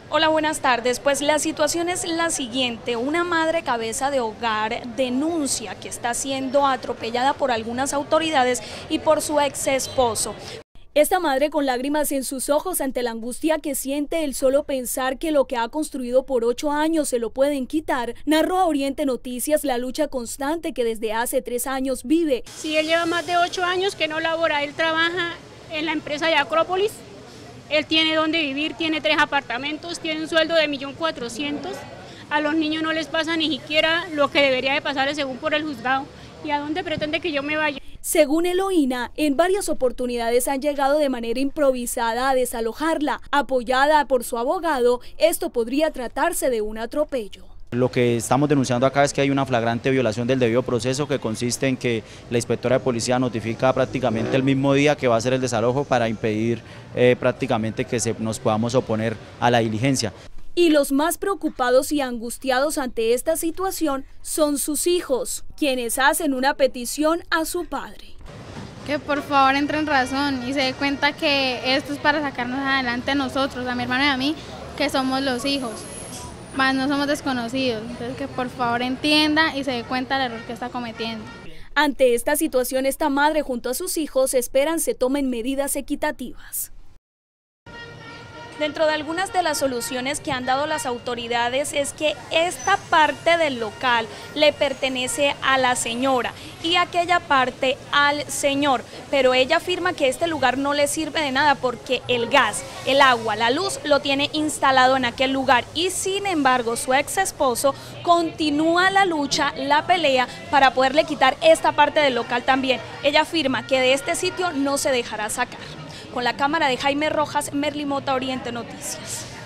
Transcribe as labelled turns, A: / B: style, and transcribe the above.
A: Hola, buenas tardes. Pues la situación es la siguiente. Una madre cabeza de hogar denuncia que está siendo atropellada por algunas autoridades y por su ex esposo. Esta madre, con lágrimas en sus ojos ante la angustia que siente el solo pensar que lo que ha construido por 8 años se lo pueden quitar, narró a Oriente Noticias la lucha constante que desde hace 3 años vive.
B: Sí, él lleva más de 8 años que no labora. Él trabaja en la empresa de Acrópolis. Él tiene donde vivir, tiene 3 apartamentos, tiene un sueldo de 1.400.000. A los niños no les pasa ni siquiera lo que debería de pasarles según por el juzgado. ¿Y a dónde pretende que yo me vaya?
A: Según Eloína, en varias oportunidades han llegado de manera improvisada a desalojarla. Apoyada por su abogado, esto podría tratarse de un atropello.
C: Lo que estamos denunciando acá es que hay una flagrante violación del debido proceso, que consiste en que la inspectora de policía notifica prácticamente el mismo día que va a hacer el desalojo para impedir prácticamente que nos podamos oponer a la diligencia.
A: Y los más preocupados y angustiados ante esta situación son sus hijos, quienes hacen una petición a su padre.
D: Que por favor entre en razón y se dé cuenta que esto es para sacarnos adelante a nosotros, a mi hermano y a mí, que somos los hijos, más no somos desconocidos. Entonces que por favor entienda y se dé cuenta del error que está cometiendo.
A: Ante esta situación, esta madre junto a sus hijos esperan se tomen medidas equitativas. Dentro de algunas de las soluciones que han dado las autoridades es que esta parte del local le pertenece a la señora y aquella parte al señor, pero ella afirma que este lugar no le sirve de nada porque el gas, el agua, la luz lo tiene instalado en aquel lugar y sin embargo su ex esposo continúa la lucha, la pelea para poderle quitar esta parte del local también. Ella afirma que de este sitio no se dejará sacar. Con la cámara de Jaime Rojas, Merly Mota, Oriente Noticias.